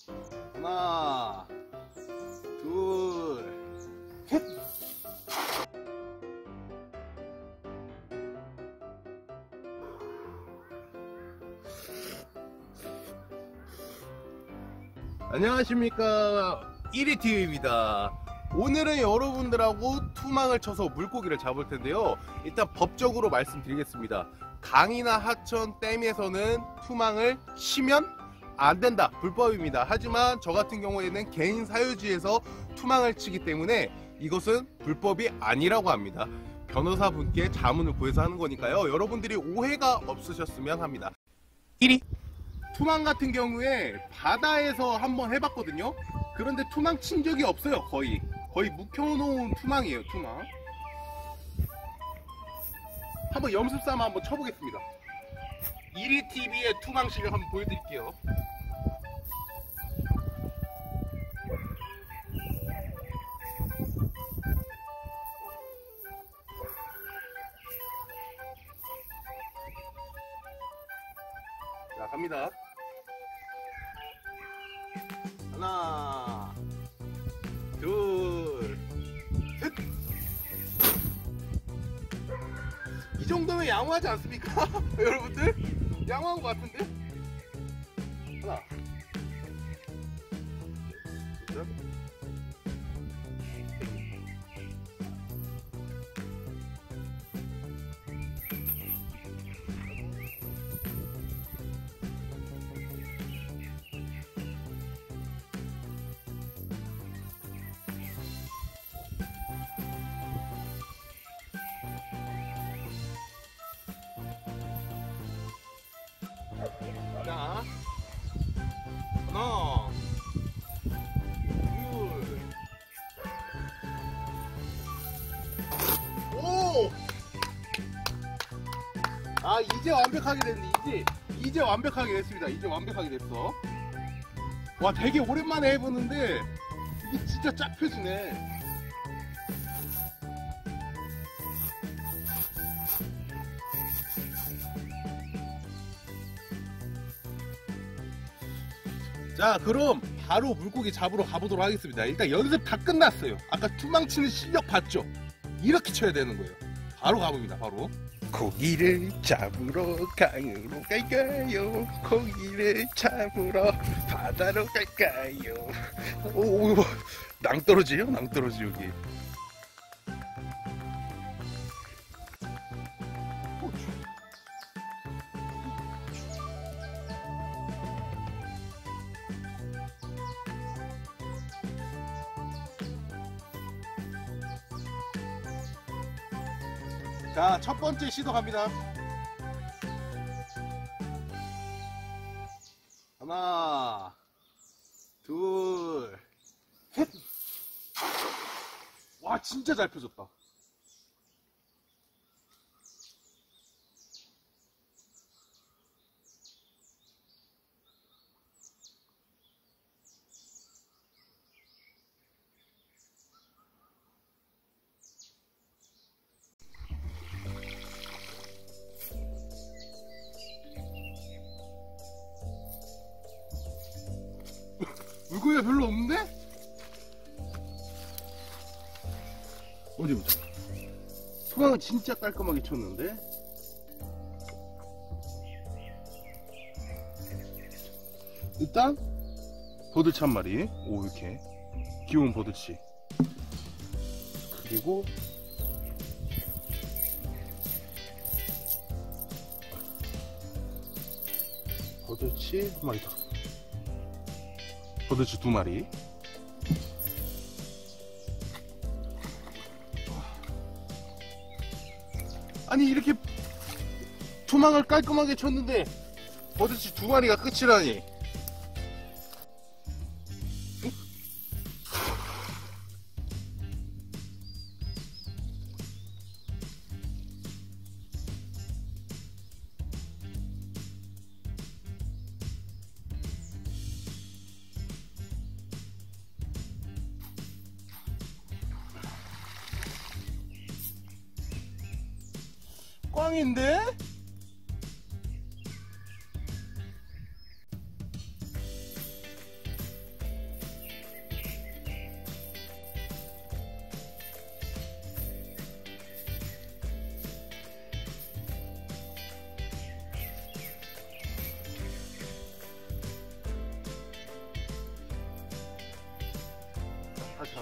하나, 둘, 셋. 안녕하십니까, 1위TV입니다. 오늘은 여러분들하고 투망을 쳐서 물고기를 잡을 텐데요. 일단 법적으로 말씀드리겠습니다. 강이나 하천, 댐에서는 투망을 치면 안 된다, 불법입니다. 하지만 저 같은 경우에는 개인 사유지에서 투망을 치기 때문에 이것은 불법이 아니라고 합니다. 변호사분께 자문을 구해서 하는 거니까요. 여러분들이 오해가 없으셨으면 합니다. 1위 투망 같은 경우에 바다에서 한번 해봤거든요. 그런데 투망 친 적이 없어요. 거의 묵혀놓은 투망이에요. 투망 한번 연습 삼아 한번 쳐보겠습니다. 1위TV의 투망 실력 한번 보여드릴게요. 자, 갑니다. 하나, 둘, 셋. 이 정도면 양호하지 않습니까? 여러분들? 양호한 것 같은데? 하나, 둘, 자, 하나, 둘, 오! 아, 이제 완벽하게 됐네. 이제 완벽하게 됐습니다. 이제 완벽하게 됐어. 와, 되게 오랜만에 해보는데 이게 진짜 쫙 펴지네. 자, 그럼 바로 물고기 잡으러 가보도록 하겠습니다. 일단 연습 다 끝났어요. 아까 투망치는 실력 봤죠? 이렇게 쳐야 되는 거예요. 바로 가봅니다. 바로 고기를 잡으러 강으로 갈까요? 고기를 잡으러 바다로 갈까요? 오, 낭떠러지요? 낭떠러지 여기. 자, 첫 번째 시도 갑니다. 하나, 둘, 셋. 와, 진짜 잘 펴졌다. 물고기가 별로 없는데? 어디 보자. 투망은 진짜 깔끔하게 쳤는데? 일단 버들치 한 마리. 오, 이렇게 귀여운 버들치. 그리고 버들치 한 마리 더. 버들치 두 마리. 아니, 이렇게 투망을 깔끔하게 쳤는데 버들치 두 마리가 끝이라니. 꽝인데?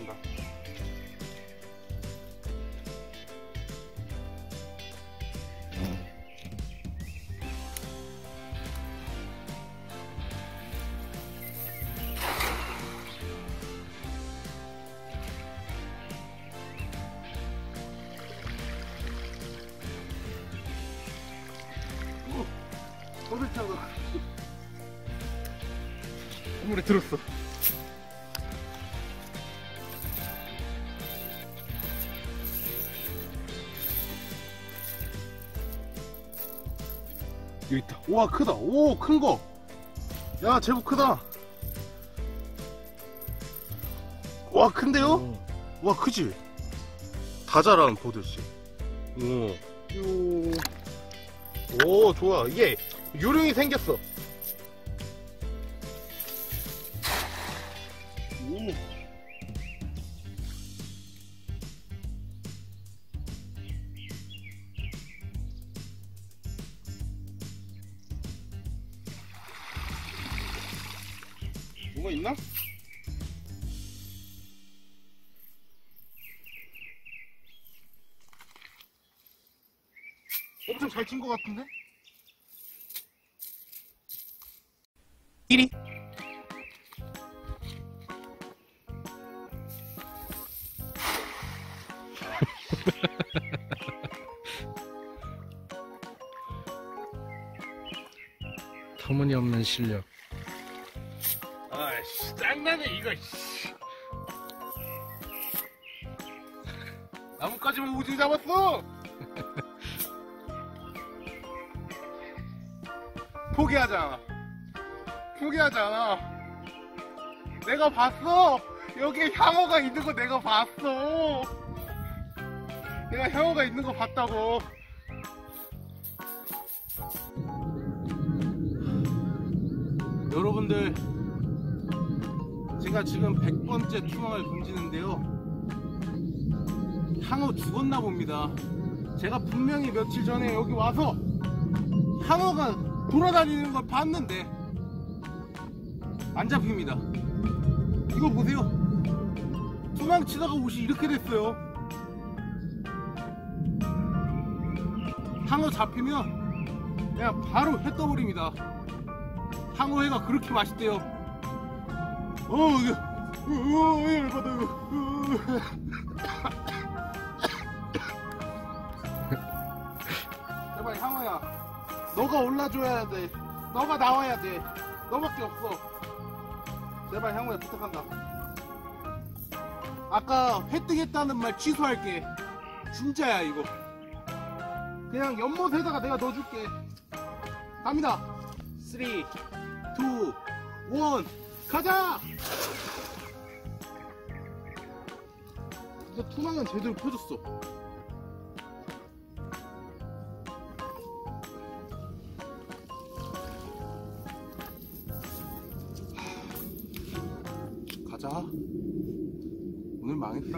간다. 버들차가 물에 들었어. 여기 있다. 우와 크다. 오 큰거. 야 제법 크다. 와 큰데요? 와 크지? 다 자란 버들씨. 오 좋아. 이게 요령이 생겼어. 뭐가 있나? 엄청 잘 찐 것 같은데? 1위. 터무니없는 실력. 아이씨 짱나네 이거. 나뭇가지만 오징어 잡았어. 포기하자. 내가 봤어. 여기에 향어가 있는 거 내가 봤어. 내가 향어가 있는 거 봤다고. 여러분들 제가 지금 100번째 투망을 던지는데요, 향어 죽었나 봅니다. 제가 분명히 며칠 전에 여기 와서 향어가 돌아다니는 걸 봤는데 안 잡힙니다. 이거 보세요. 투망 치다가 옷이 이렇게 됐어요. 향어 잡히면 그냥 바로 회 떠버립니다. 향어회가 그렇게 맛있대요. 이게 열받아요. 제발 향어야, 너가 올라줘야 돼. 너가 나와야 돼. 너밖에 없어. 제발 향어야 부탁한다. 아까 회 뜨겠다는 말 취소할게. 진짜야 이거. 그냥 연못에다가 내가 넣어줄게. 갑니다. 3, 2, 1 가자! 이거 투망은 제대로 펴줬어. 가자. 오늘 망했다.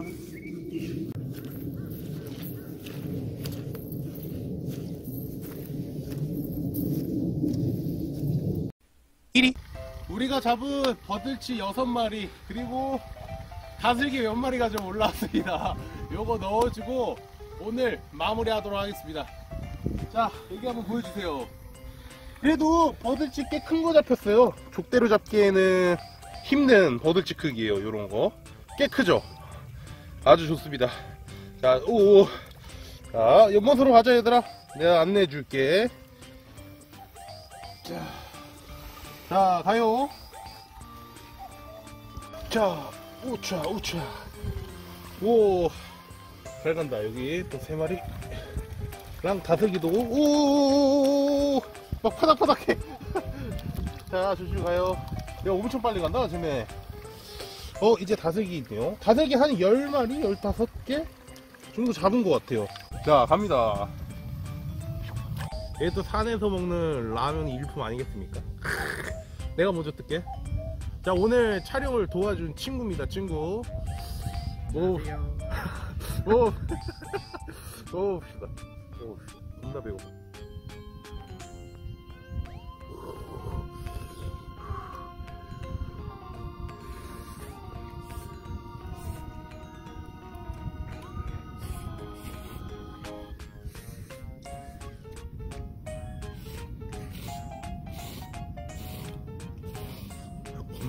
우리가 잡은 버들치 6마리 그리고 다슬기 몇 마리가 좀 올라왔습니다. 요거 넣어주고 오늘 마무리 하도록 하겠습니다. 자 여기 한번 보여주세요. 그래도 버들치 꽤 큰 거 잡혔어요. 족대로 잡기에는 힘든 버들치 크기예요. 요런거 꽤 크죠. 아주 좋습니다. 자 연못으로 가자 얘들아. 내가 안내해 줄게. 자 가요. 자 우차 오 잘 간다. 여기 또 3마리 랑 다슬기도 막 파닥파닥해. 자 조심히 가요. 내가 엄청 빨리 간다 지금. 이제 다슬기 있네요. 다슬기 한 10마리 15개 정도 잡은 것 같아요. 자 갑니다. 얘 또 산에서 먹는 라면이 일품 아니겠습니까? 내가 먼저 뜰게. 자 오늘 촬영을 도와준 친구입니다. 친구. 봅시다. 겁나 배고파.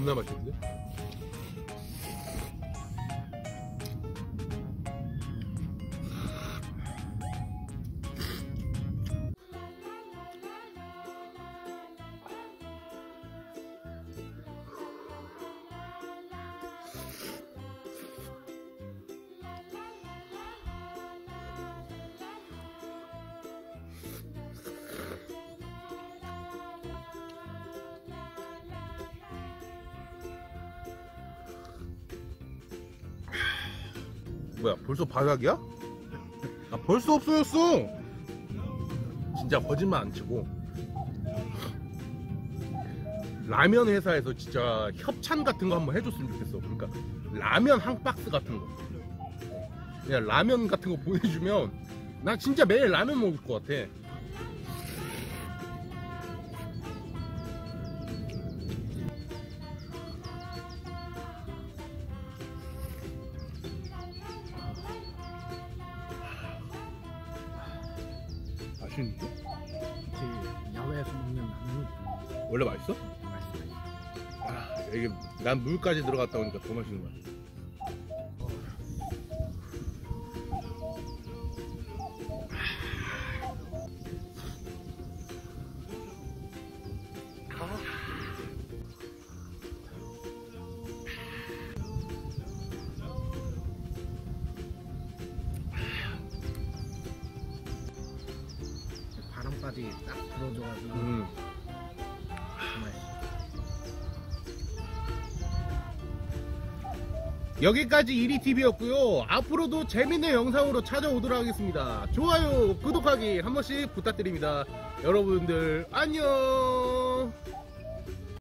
존나 맛있는데? 뭐야, 벌써 바닥이야? 아, 벌써 없어졌어. 진짜 거짓말 안 치고 라면 회사에서 진짜 협찬 같은 거 한번 해줬으면 좋겠어. 그러니까 라면 한 박스 같은 거, 그냥 라면 같은 거 보내주면 나 진짜 매일 라면 먹을 것 같아. 맛있는데? 그치, 야외에서 먹는 라면이 원래 맛있어? 맛있어. 아, 이게 난 물까지 들어갔다 오니까 더 맛있는 거야. 바람까지 딱 불어줘가지고 맛있어. 여기까지 이리TV였고요. 앞으로도 재밌는 영상으로 찾아오도록 하겠습니다. 좋아요, 구독하기 한 번씩 부탁드립니다. 여러분들 안녕.